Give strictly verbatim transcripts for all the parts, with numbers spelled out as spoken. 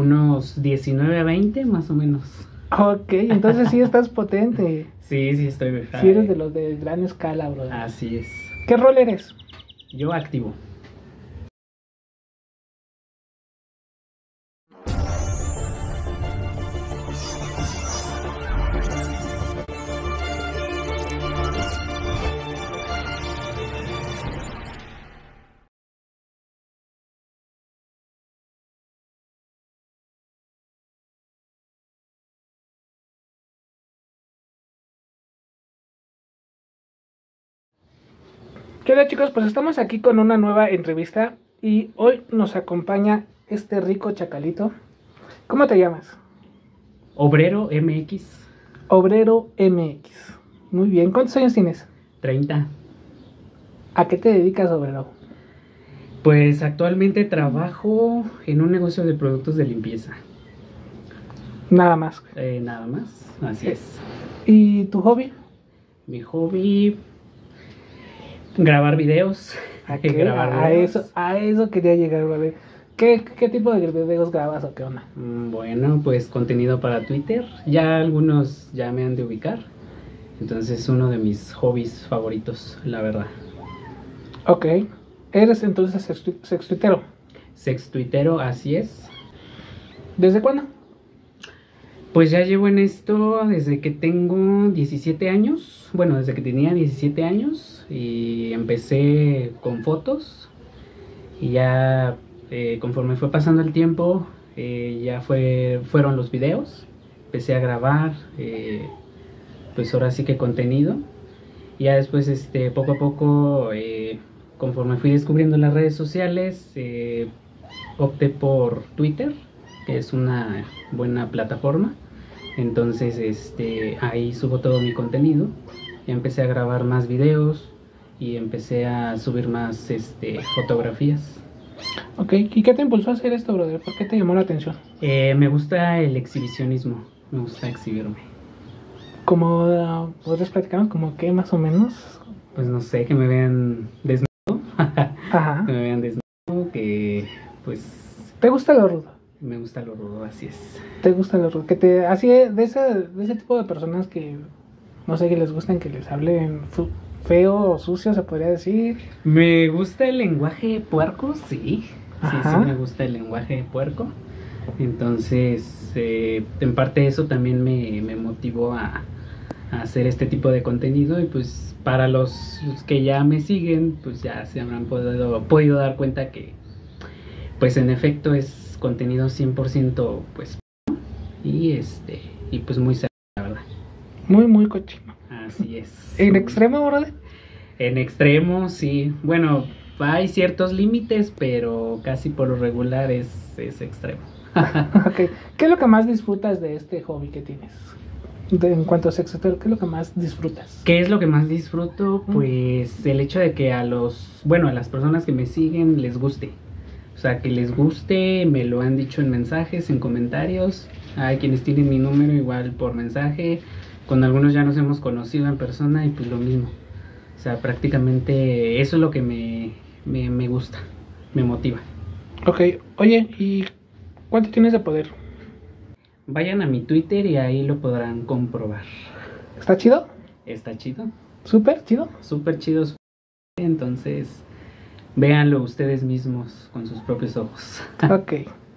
Unos diecinueve a veinte más o menos. Ok, entonces sí estás potente. Sí, sí estoy. Sí eres de los de gran escala, bro. Así es. ¿Qué rol eres? Yo activo. ¿Qué onda, chicos? Pues estamos aquí con una nueva entrevista y hoy nos acompaña este rico chacalito. ¿Cómo te llamas? Obrero M X. Obrero M X. Muy bien. ¿Cuántos años tienes? treinta. ¿A qué te dedicas, Obrero? Pues actualmente trabajo en un negocio de productos de limpieza. Nada más. Eh, nada más, así es. ¿Y tu hobby? Mi hobby, grabar videos. ¿A, qué? Grabar a, videos. eso, a eso quería llegar, brother. ¿Qué, ¿Qué tipo de videos grabas o qué onda? Bueno, pues contenido para Twitter. Ya algunos ya me han de ubicar. Entonces es uno de mis hobbies favoritos, la verdad. Ok. ¿Eres entonces sextuitero? Sextuitero, así es. ¿Desde cuándo? Pues ya llevo en esto desde que tengo diecisiete años. Bueno, desde que tenía diecisiete años. Y empecé con fotos. Y ya eh, conforme fue pasando el tiempo, eh, ya fue, fueron los videos. Empecé a grabar, eh, pues ahora sí que contenido. Y ya después, este, poco a poco, eh, conforme fui descubriendo las redes sociales, eh, opté por Twitter, que es una buena plataforma. Entonces, este, ahí subo todo mi contenido. Ya empecé a grabar más videos y empecé a subir más, este, fotografías. Ok, ¿y qué te impulsó a hacer esto, brother? ¿Por qué te llamó la atención? Eh, me gusta el exhibicionismo, me gusta exhibirme. ¿Cómo uh, podrías platicarnos? ¿Cómo qué más o menos? Pues no sé, que me vean desnudo. Ajá. Que me vean desnudo, que pues... ¿Te gusta lo rudo? Me gusta lo rudo, así es. ¿Te gusta lo rudo? Que te así de ese, de ese tipo de personas que no sé, que les gustan que les hablen feo o sucio, se podría decir. Me gusta el lenguaje puerco, sí. Ajá. Sí, sí me gusta el lenguaje puerco. Entonces, eh, en parte eso también me, me motivó a, a hacer este tipo de contenido. Y pues para los, los que ya me siguen, pues ya se habrán podido, podido dar cuenta que pues en efecto es contenido cien por ciento pues y este y pues muy serio, la verdad. Muy, muy cochino. Así es. ¿En extremo, brother? En extremo, sí. Bueno, hay ciertos límites, pero casi por lo regular es, es extremo. Okay. ¿Qué es lo que más disfrutas de este hobby que tienes? De, en cuanto a sexo, ¿qué es lo que más disfrutas? ¿Qué es lo que más disfruto? Pues el hecho de que a los, bueno, a las personas que me siguen les guste. O sea, que les guste, me lo han dicho en mensajes, en comentarios. Hay quienes tienen mi número igual por mensaje. Con algunos ya nos hemos conocido en persona y pues lo mismo. O sea, prácticamente eso es lo que me, me, me gusta, me motiva. Ok, oye, ¿y cuánto tienes de poder? Vayan a mi Twitter y ahí lo podrán comprobar. ¿Está chido? Está chido. ¿Súper chido? Súper chido. Entonces, véanlo ustedes mismos con sus propios ojos. Ok.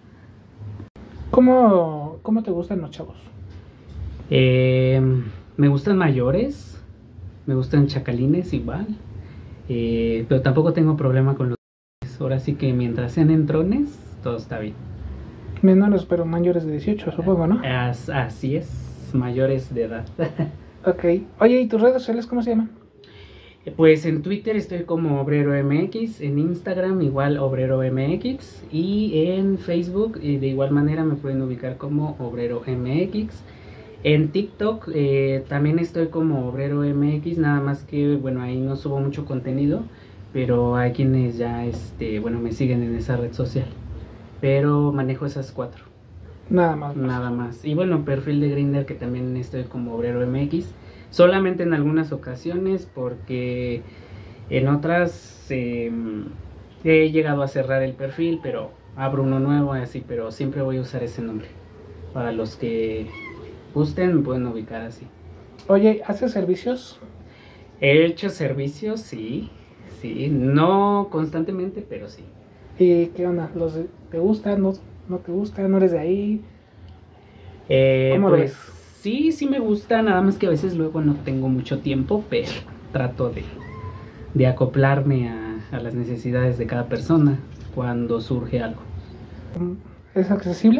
¿Cómo, cómo te gustan los chavos? Eh, me gustan mayores, me gustan chacalines igual, eh, pero tampoco tengo problema con los... Ahora sí que mientras sean entrones, todo está bien. Menores, pero mayores de dieciocho, supongo, ¿no? As, así es, mayores de edad. Ok. Oye, ¿y tus redes sociales cómo se llaman? Pues en Twitter estoy como Obrero M X, en Instagram igual Obrero M X y en Facebook y de igual manera me pueden ubicar como Obrero M X. En TikTok eh, también estoy como Obrero M X, nada más que bueno, ahí no subo mucho contenido, pero hay quienes ya este, bueno, me siguen en esa red social. Pero manejo esas cuatro. Nada más. Nada más. Y bueno, perfil de Grindr que también estoy como Obrero M X. Solamente en algunas ocasiones porque en otras eh, he llegado a cerrar el perfil, pero abro uno nuevo así, pero siempre voy a usar ese nombre. Para los que gusten me pueden ubicar así. Oye, ¿haces servicios? He hecho servicios, sí, sí, no constantemente, pero sí. ¿Y qué onda? ¿Los de- ¿Te gustan? ¿No, no te gustan? ¿No eres de ahí? Eh, ¿Cómo lo pues ves? sí, sí me gusta, nada más que a veces luego no tengo mucho tiempo, pero trato de, de acoplarme a, a las necesidades de cada persona cuando surge algo. ¿Es accesible?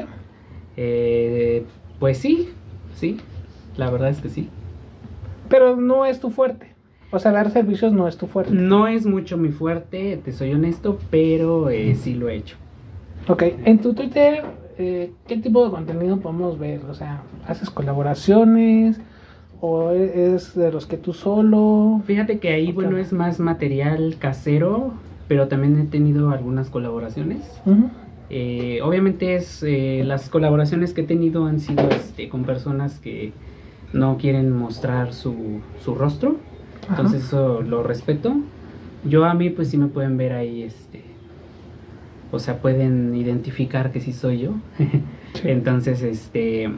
Eh, pues sí, sí, la verdad es que sí. Pero no es tu fuerte. O sea, dar servicios no es tu fuerte. No es mucho mi fuerte, te soy honesto, pero eh, sí lo he hecho. Ok, en tu Twitter, eh, ¿qué tipo de contenido podemos ver? O sea, ¿haces colaboraciones? ¿O es de los que tú solo? Fíjate que ahí, Ok. bueno, es más material casero, pero también he tenido algunas colaboraciones. Ujú. Eh, obviamente es eh, las colaboraciones que he tenido han sido este, con personas que no quieren mostrar su, su rostro, Ajá. entonces eso lo respeto. Yo a mí pues sí me pueden ver ahí, este, o sea, pueden identificar que sí soy yo. Sí. Entonces, este,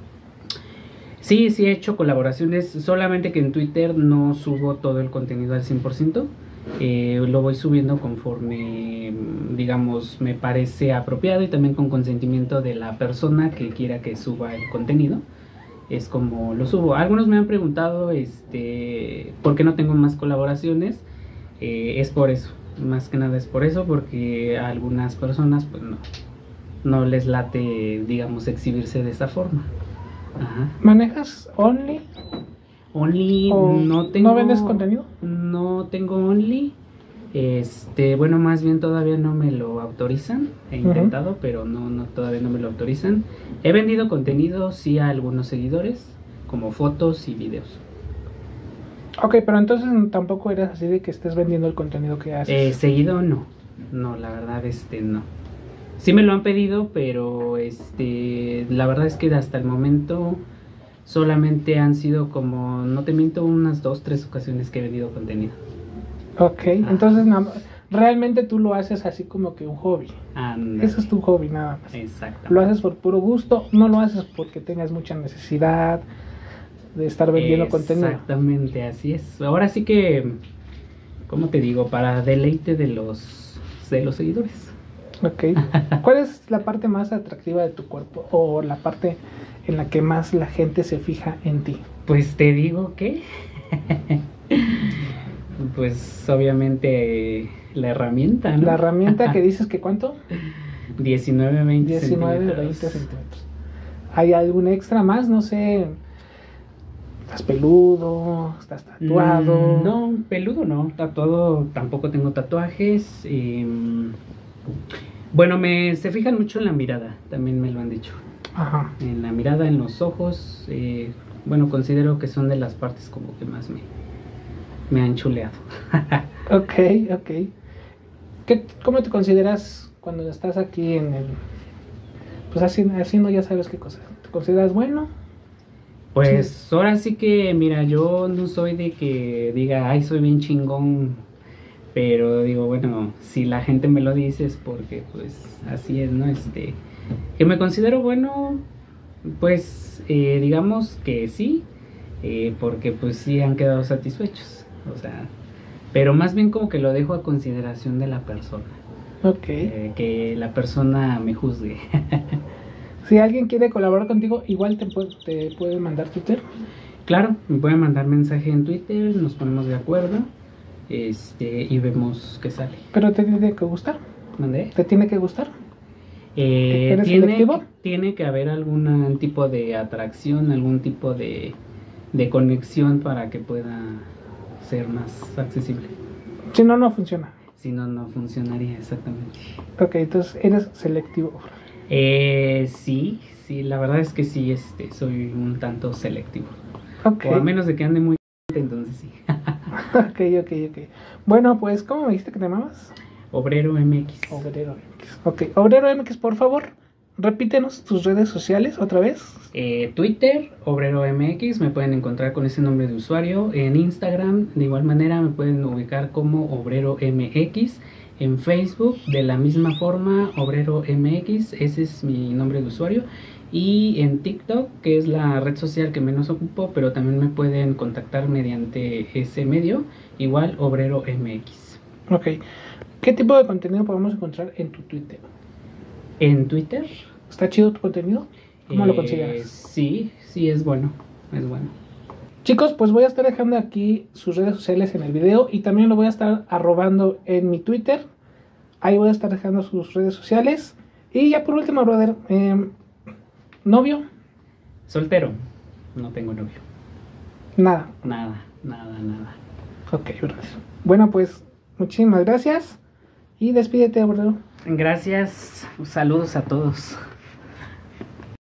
sí, sí he hecho colaboraciones, solamente que en Twitter no subo todo el contenido al cien por ciento. Eh, lo voy subiendo conforme, digamos, me parece apropiado y también con consentimiento de la persona que quiera que suba el contenido. Es como lo subo. Algunos me han preguntado, este, ¿por qué no tengo más colaboraciones? Eh, es por eso, más que nada es por eso, porque a algunas personas, pues no, no les late, digamos, exhibirse de esa forma. Ajá. ¿Manejas Only? Only ¿O no tengo. no vendes contenido? No tengo Only. Este, bueno, más bien todavía no me lo autorizan. He Ujú. intentado, pero no, no, todavía no me lo autorizan. He vendido contenido, sí, a algunos seguidores, como fotos y videos. Ok, pero entonces tampoco eres así de que estés vendiendo el contenido que Eh, haces. seguido no. No, la verdad, este, no. Sí me lo han pedido, pero este, la verdad es que hasta el momento solamente han sido como, no te miento, unas dos, tres ocasiones que he vendido contenido. Ok, Ajá. entonces na- realmente tú lo haces así como que un hobby. Ándale. Ese es tu hobby nada más. Exactamente. Lo haces por puro gusto, no lo haces porque tengas mucha necesidad de estar vendiendo contenido. Exactamente, así es. Ahora sí que, ¿cómo te digo? Para deleite de los, de los seguidores. Ok. ¿Cuál es la parte más atractiva de tu cuerpo o la parte en la que más la gente se fija en ti? Pues te digo que, pues obviamente eh, la herramienta, ¿no? La herramienta que dices que ¿cuánto? diecinueve, veinte diecinueve, centímetros. veinte centímetros. ¿Hay algún extra más? No sé. ¿Estás peludo? ¿Estás tatuado? Mm, no, peludo no, tatuado tampoco tengo tatuajes. Y, bueno, me se fijan mucho en la mirada, también me lo han dicho. Ajá. En la mirada, en los ojos, eh, bueno, considero que son de las partes como que más me, me han chuleado. Ok, ok. ¿Qué, ¿Cómo te consideras cuando estás aquí en el... Pues haciendo, haciendo ya sabes qué cosa? ¿Te consideras bueno? Pues Sí. ahora sí que, mira, yo no soy de que diga, ay, soy bien chingón, pero digo, bueno, si la gente me lo dice es porque, pues, así es, ¿no? Este, que me considero bueno, pues, eh, digamos que sí, eh, porque pues sí han quedado satisfechos, o sea, pero más bien como que lo dejo a consideración de la persona, Ok. eh, que la persona me juzgue. Si alguien quiere colaborar contigo, igual te, puede- te puede mandar Twitter. Claro, me pueden mandar mensaje en Twitter, nos ponemos de acuerdo, este, y vemos qué sale. Pero te tiene que gustar. ¿Mandé? ¿Te tiene que gustar? Eh, ¿Eres tiene, selectivo? tiene que haber algún tipo de atracción, algún tipo de, de conexión para que pueda ser más accesible. Si no, no funciona. Si no, no funcionaría exactamente. Ok, entonces eres selectivo. Eh, sí, sí, la verdad es que sí, este, soy un tanto selectivo. Ok. O a menos de que ande muy entonces sí. Ok, ok, ok. Bueno, pues, ¿cómo me dijiste que te llamabas? Obrero M X. Obrero M X. Ok, Obrero M X, por favor, repítenos tus redes sociales otra vez. Eh, Twitter, Obrero M X, me pueden encontrar con ese nombre de usuario. En Instagram, de igual manera, me pueden ubicar como Obrero M X. En Facebook, de la misma forma, Obrero M X, ese es mi nombre de usuario. Y en TikTok, que es la red social que menos ocupo, pero también me pueden contactar mediante ese medio, igual Obrero M X. Ok. ¿Qué tipo de contenido podemos encontrar en tu Twitter? En Twitter. ¿Está chido tu contenido? ¿Cómo eh, lo consideras? Sí, sí, es bueno, es bueno. Chicos, pues voy a estar dejando aquí sus redes sociales en el video y también lo voy a estar arrobando en mi Twitter. Ahí voy a estar dejando sus redes sociales. Y ya por último, brother, eh, ¿novio? Soltero, no tengo novio. Nada. Nada, nada, nada. Ok, brother. Bueno, pues muchísimas gracias y despídete, brother. Gracias, saludos a todos.